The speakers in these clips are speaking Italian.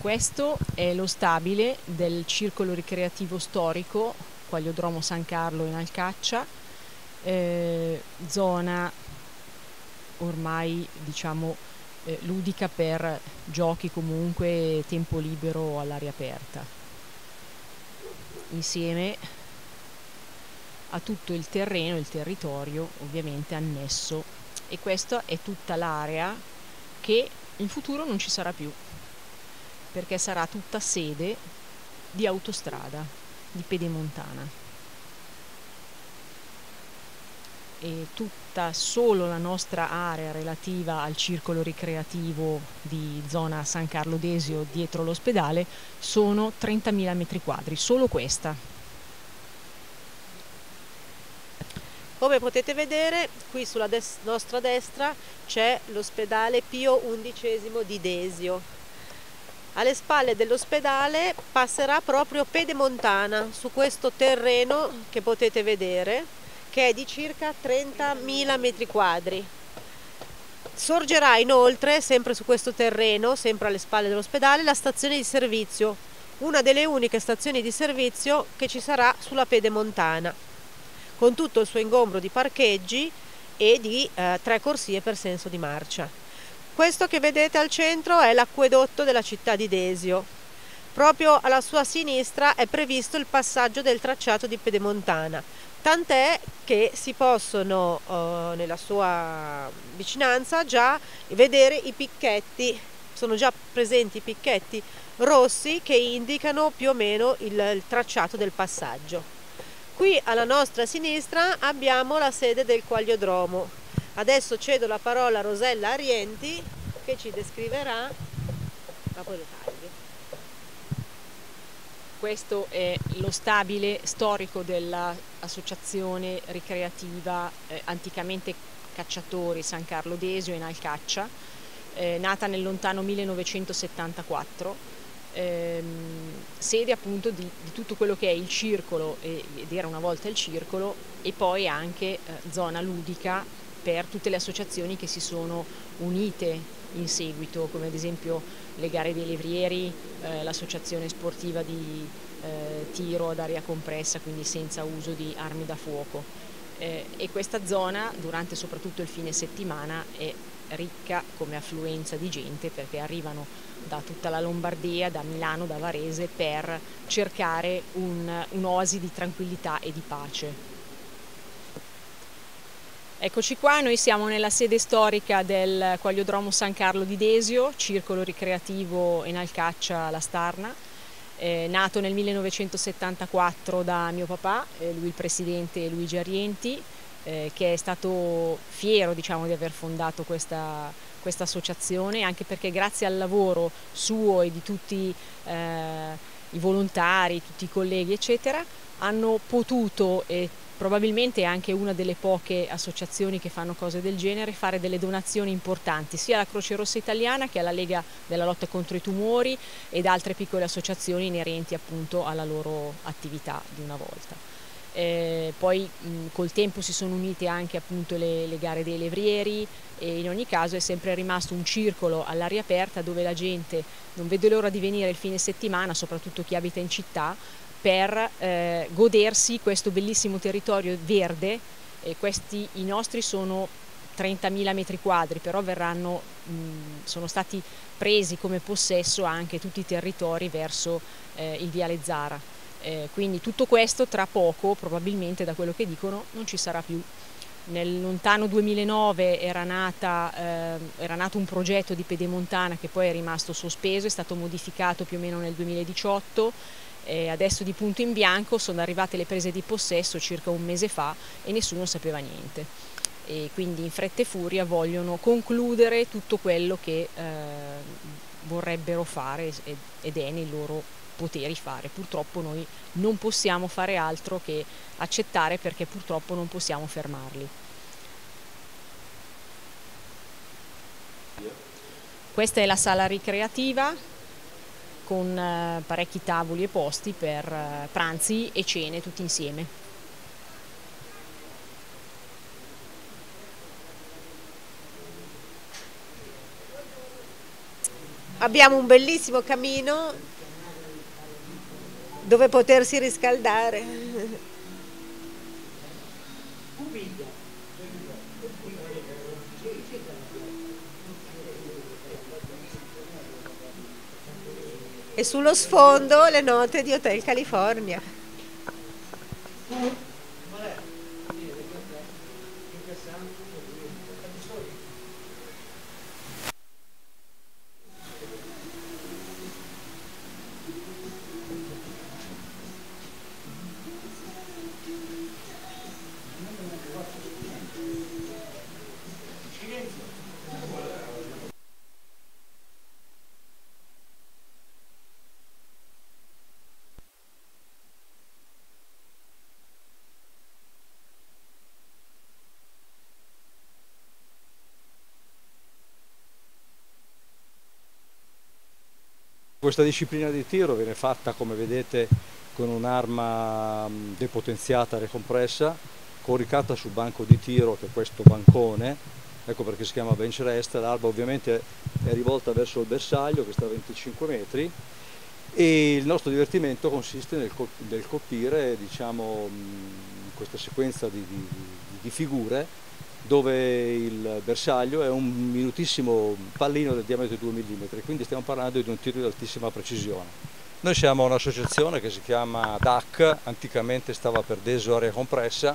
Questo è lo stabile del circolo ricreativo storico Quagliodromo San Carlo in Alcaccia, zona ormai diciamo ludica per giochi comunque tempo libero all'aria aperta, insieme a tutto il terreno, il territorio ovviamente annesso, e questa è tutta l'area che in futuro non ci sarà più, perché sarà tutta sede di autostrada, di pedemontana. E tutta solo la nostra area relativa al circolo ricreativo di zona San Carlo Desio dietro l'ospedale sono 30.000 metri quadri, solo questa. Come potete vedere, qui sulla nostra destra c'è l'ospedale Pio XI di Desio. Alle spalle dell'ospedale passerà proprio pedemontana su questo terreno che potete vedere, che è di circa 30.000 metri quadri. Sorgerà inoltre, sempre su questo terreno, sempre alle spalle dell'ospedale, la stazione di servizio, una delle uniche stazioni di servizio che ci sarà sulla pedemontana, con tutto il suo ingombro di parcheggi e di 3 corsie per senso di marcia. Questo che vedete al centro è l'acquedotto della città di Desio. Proprio alla sua sinistra è previsto il passaggio del tracciato di pedemontana, tant'è che si possono nella sua vicinanza già vedere i picchetti, sono già presenti i picchetti rossi che indicano più o meno il tracciato del passaggio. Qui alla nostra sinistra abbiamo la sede del Quagliodromo. Adesso cedo la parola a Rosella Arienti che ci descriverà dopo i dettagli. Questo è lo stabile storico dell'associazione ricreativa anticamente Cacciatori San Carlo Desio in Alcaccia, nata nel lontano 1974. Sede appunto di tutto quello che è il circolo, ed era una volta il circolo, e poi anche zona ludica per tutte le associazioni che si sono unite in seguito, come ad esempio le gare dei levrieri, l'associazione sportiva di tiro ad aria compressa, quindi senza uso di armi da fuoco. E questa zona durante soprattutto il fine settimana è ricca come affluenza di gente, perché arrivano da tutta la Lombardia, da Milano, da Varese, per cercare un'oasi di tranquillità e di pace. Eccoci qua, noi siamo nella sede storica del Quagliodromo San Carlo di Desio, circolo ricreativo in Alcaccia La Starna, nato nel 1974 da mio papà, lui il presidente Luigi Arienti, che è stato fiero, diciamo, di aver fondato questa associazione, anche perché grazie al lavoro suo e di tutti i volontari, tutti i colleghi eccetera, hanno potuto, e probabilmente è anche una delle poche associazioni che fanno cose del genere, fare delle donazioni importanti sia alla Croce Rossa Italiana che alla Lega della lotta contro i tumori ed altre piccole associazioni inerenti appunto alla loro attività di una volta. Poi col tempo si sono unite anche appunto le gare dei levrieri, e in ogni caso è sempre rimasto un circolo all'aria aperta dove la gente non vede l'ora di venire il fine settimana, soprattutto chi abita in città, per godersi questo bellissimo territorio verde. I nostri sono 30.000 metri quadri, però sono stati presi come possesso anche tutti i territori verso il Viale Zara. Quindi tutto questo tra poco, probabilmente da quello che dicono, non ci sarà più. Nel lontano 2009 era nato un progetto di pedemontana che poi è rimasto sospeso, è stato modificato più o meno nel 2018, adesso di punto in bianco sono arrivate le prese di possesso circa un mese fa e nessuno sapeva niente. E quindi in fretta e furia vogliono concludere tutto quello che vorrebbero fare ed è nei loro poteri fare. Purtroppo noi non possiamo fare altro che accettare, perché purtroppo non possiamo fermarli. Questa è la sala ricreativa con parecchi tavoli e posti per pranzi e cene tutti insieme. Abbiamo un bellissimo camino dove potersi riscaldare. E sullo sfondo le note di Hotel California. Questa disciplina di tiro viene fatta, come vedete, con un'arma depotenziata recompressa, coricata sul banco di tiro, che è questo bancone, ecco perché si chiama bench rest. L'arma ovviamente è rivolta verso il bersaglio, che sta a 25 metri, e il nostro divertimento consiste nel colpire, diciamo, questa sequenza di figure, dove il bersaglio è un minutissimo pallino del diametro di 2 mm, quindi stiamo parlando di un tiro di altissima precisione. Noi siamo un'associazione che si chiama DAC, anticamente stava per Desio Area Compressa.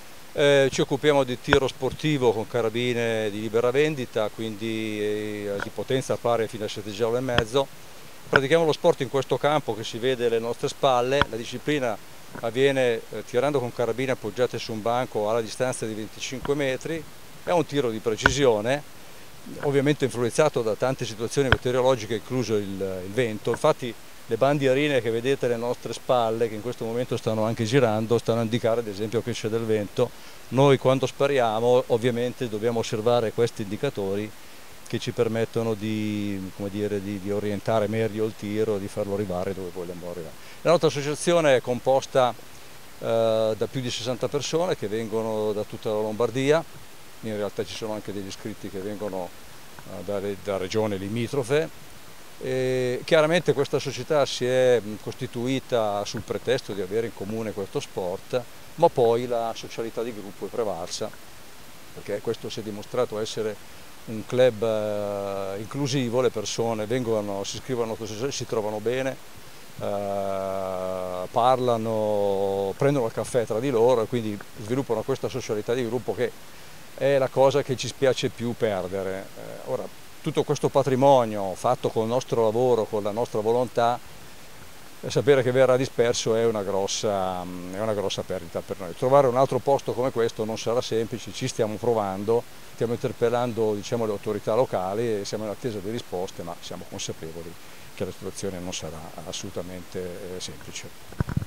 Ci occupiamo di tiro sportivo con carabine di libera vendita, quindi di potenza pari fino a 7,5 J. Pratichiamo lo sport in questo campo che si vede alle nostre spalle. La disciplina avviene tirando con carabine appoggiate su un banco alla distanza di 25 metri, è un tiro di precisione, ovviamente influenzato da tante situazioni meteorologiche, incluso il vento. Infatti le bandierine che vedete alle nostre spalle, che in questo momento stanno anche girando, stanno a indicare ad esempio che c'è del vento. Noi quando spariamo ovviamente dobbiamo osservare questi indicatori che ci permettono di, come dire, di orientare meglio il tiro, di farlo arrivare dove vogliamo arrivare. La nostra associazione è composta da più di 60 persone che vengono da tutta la Lombardia, in realtà ci sono anche degli iscritti che vengono da regioni limitrofe. Chiaramente questa società si è costituita sul pretesto di avere in comune questo sport, ma poi la socialità di gruppo è prevalsa, perché questo si è dimostrato essere un club inclusivo. Le persone vengono, si iscrivono alla nostra società, si trovano bene, parlano, prendono il caffè tra di loro e quindi sviluppano questa socialità di gruppo che è la cosa che ci spiace più perdere. Ora, tutto questo patrimonio fatto col nostro lavoro, con la nostra volontà, sapere che verrà disperso è una grossa perdita per noi. Trovare un altro posto come questo non sarà semplice, ci stiamo provando, stiamo interpellando, diciamo, le autorità locali e siamo in attesa di risposte, ma siamo consapevoli che la situazione non sarà assolutamente semplice.